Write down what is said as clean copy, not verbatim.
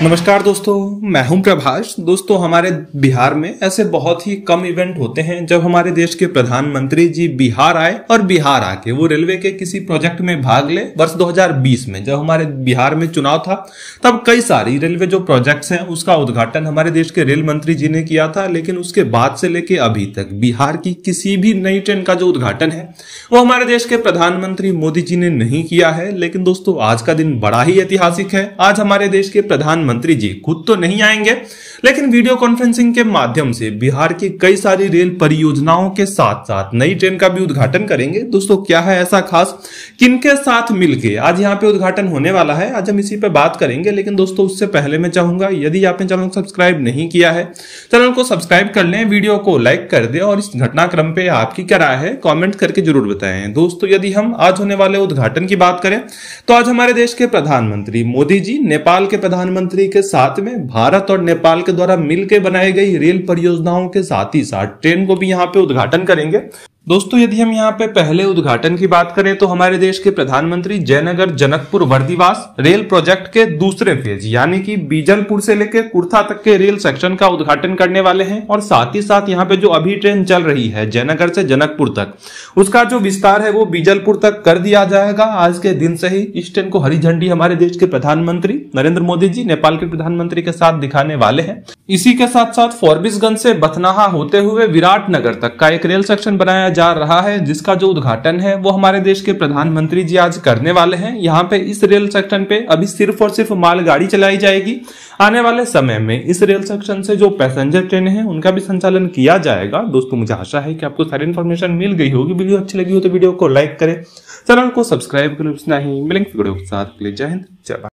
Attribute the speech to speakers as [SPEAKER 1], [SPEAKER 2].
[SPEAKER 1] नमस्कार दोस्तों, मैं हूं प्रभाष। दोस्तों, हमारे बिहार में ऐसे बहुत ही कम इवेंट होते हैं जब हमारे देश के प्रधानमंत्री जी बिहार आए और बिहार आके वो रेलवे के किसी प्रोजेक्ट में भाग ले। वर्ष 2020 में जब हमारे बिहार में चुनाव था तब कई सारी रेलवे जो प्रोजेक्ट्स हैं उसका उद्घाटन हमारे देश के रेल मंत्री जी ने किया था, लेकिन उसके बाद से लेके अभी तक बिहार की किसी भी नई ट्रेन का जो उद्घाटन है वो हमारे देश के प्रधानमंत्री मोदी जी ने नहीं किया है। लेकिन दोस्तों, आज का दिन बड़ा ही ऐतिहासिक है। आज हमारे देश के प्रधानमंत्री जी खुद तो नहीं आएंगे, लेकिन वीडियो कॉन्फ्रेंसिंग के माध्यम से बिहार की कई सारी रेल परियोजनाओं के साथ साथ नई ट्रेन का भी उद्घाटन करेंगे। दोस्तों, क्या है ऐसा खास, किनके साथ मिलके आज यहाँ पे उद्घाटन होने वाला है, आज हम इसी पे बात करेंगे। लेकिन दोस्तों, उससे पहले मैं चाहूंगा, यदि आपने चैनल को सब्सक्राइब नहीं किया है, चैनल को सब्सक्राइब कर लें, वीडियो को लाइक कर दे और इस घटनाक्रम पे आपकी क्या राय है कमेंट करके जरूर बताएं। दोस्तों, यदि हम आज होने वाले उद्घाटन की बात करें तो आज हमारे देश के प्रधानमंत्री मोदी जी नेपाल के प्रधानमंत्री के साथ में भारत और नेपाल के द्वारा मिलकर बनाई गई रेल परियोजनाओं के साथ ही साथ ट्रेन को भी यहाँ पे उद्घाटन करेंगे। दोस्तों, यदि हम यहाँ पे पहले उद्घाटन की बात करें तो हमारे देश के प्रधानमंत्री जयनगर जनकपुर वर्दीवास रेल प्रोजेक्ट के दूसरे फेज यानी कि बीजलपुर से लेकर कुर्था तक के रेल सेक्शन का उद्घाटन करने वाले हैं। और साथ ही साथ यहाँ पे जो अभी ट्रेन चल रही है जयनगर से जनकपुर तक, उसका जो विस्तार है वो बीजलपुर तक कर दिया जाएगा। आज के दिन से ही इस ट्रेन को हरी झंडी हमारे देश के प्रधानमंत्री नरेंद्र मोदी जी नेपाल के प्रधानमंत्री के साथ दिखाने वाले हैं। इसी के साथ साथ फॉरबिसगंज से बथनाहा होते हुए विराटनगर तक का एक रेल सेक्शन बनाया जा रहा है, जिसका जो उद्घाटन है वो हमारे देश के प्रधानमंत्री जी आज करने वाले हैं। यहाँ पे इस रेल सेक्शन पे अभी सिर्फ और सिर्फ मालगाड़ी चलाई जाएगी। आने वाले समय में इस रेल सेक्शन से जो पैसेंजर ट्रेन है उनका भी संचालन किया जाएगा। दोस्तों, मुझे आशा है कि आपको सारी इन्फॉर्मेशन मिल गई होगी। वीडियो अच्छी लगी हो तो वीडियो को लाइक करें, चैनल को सब्सक्राइब करें। उतना ही मिलेंगे वीडियो के साथ। जय हिंद, जय भारत।